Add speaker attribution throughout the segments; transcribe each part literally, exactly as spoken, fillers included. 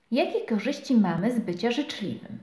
Speaker 1: Jakie korzyści mamy z bycia życzliwym?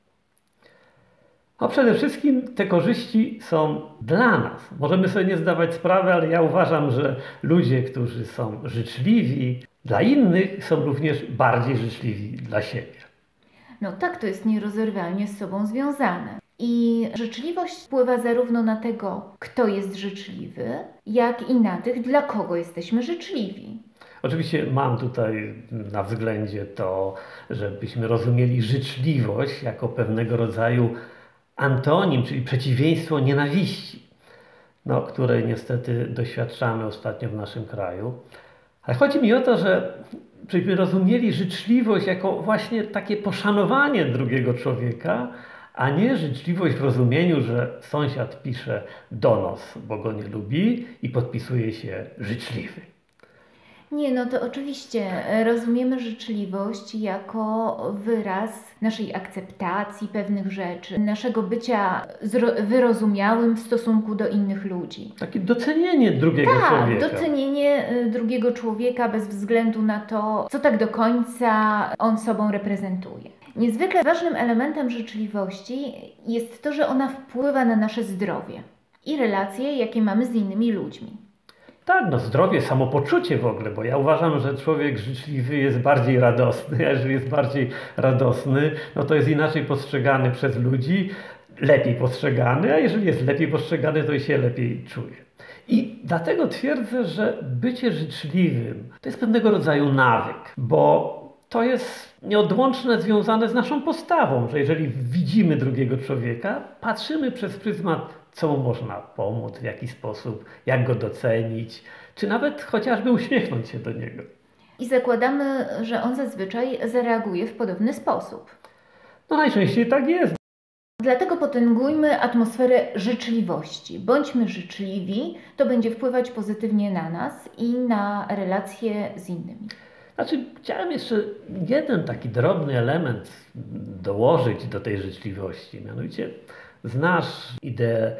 Speaker 2: No przede wszystkim te korzyści są dla nas. Możemy sobie nie zdawać sprawy, ale ja uważam, że ludzie, którzy są życzliwi dla innych, są również bardziej życzliwi dla siebie.
Speaker 1: No tak, to jest nierozerwalnie z sobą związane. I życzliwość wpływa zarówno na tego, kto jest życzliwy, jak i na tych, dla kogo jesteśmy życzliwi.
Speaker 2: Oczywiście mam tutaj na względzie to, żebyśmy rozumieli życzliwość jako pewnego rodzaju antonim, czyli przeciwieństwo nienawiści, no, której niestety doświadczamy ostatnio w naszym kraju. Ale chodzi mi o to, że żebyśmy rozumieli życzliwość jako właśnie takie poszanowanie drugiego człowieka, a nie życzliwość w rozumieniu, że sąsiad pisze donos, bo go nie lubi i podpisuje się życzliwy.
Speaker 1: Nie, no to oczywiście rozumiemy życzliwość jako wyraz naszej akceptacji pewnych rzeczy, naszego bycia wyrozumiałym w stosunku do innych ludzi.
Speaker 2: Takie docenienie drugiego
Speaker 1: tak,
Speaker 2: człowieka.
Speaker 1: docenienie drugiego człowieka bez względu na to, co tak do końca on sobą reprezentuje. Niezwykle ważnym elementem życzliwości jest to, że ona wpływa na nasze zdrowie i relacje, jakie mamy z innymi ludźmi.
Speaker 2: Tak, no zdrowie, samopoczucie w ogóle, bo ja uważam, że człowiek życzliwy jest bardziej radosny, a jeżeli jest bardziej radosny, no to jest inaczej postrzegany przez ludzi, lepiej postrzegany, a jeżeli jest lepiej postrzegany, to się lepiej czuje. I dlatego twierdzę, że bycie życzliwym to jest pewnego rodzaju nawyk, bo to jest nieodłączne związane z naszą postawą, że jeżeli widzimy drugiego człowieka, patrzymy przez pryzmat, co mu można pomóc, w jaki sposób, jak go docenić, czy nawet chociażby uśmiechnąć się do niego.
Speaker 1: I zakładamy, że on zazwyczaj zareaguje w podobny sposób.
Speaker 2: No najczęściej tak jest.
Speaker 1: Dlatego potęgujmy atmosferę życzliwości. Bądźmy życzliwi, to będzie wpływać pozytywnie na nas i na relacje z innymi.
Speaker 2: Znaczy, chciałem jeszcze jeden taki drobny element dołożyć do tej życzliwości. Mianowicie znasz ideę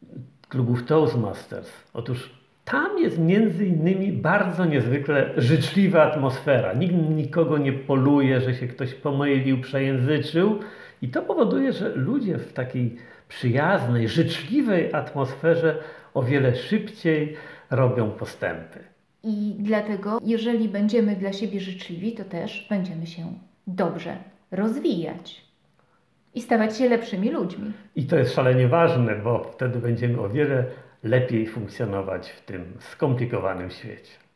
Speaker 2: klubów Toastmasters. Otóż tam jest między innymi bardzo niezwykle życzliwa atmosfera. Nikt nikogo nie poluje, że się ktoś pomylił, przejęzyczył. I to powoduje, że ludzie w takiej przyjaznej, życzliwej atmosferze o wiele szybciej robią postępy.
Speaker 1: I dlatego, jeżeli będziemy dla siebie życzliwi, to też będziemy się dobrze rozwijać i stawać się lepszymi ludźmi.
Speaker 2: I to jest szalenie ważne, bo wtedy będziemy o wiele lepiej funkcjonować w tym skomplikowanym świecie.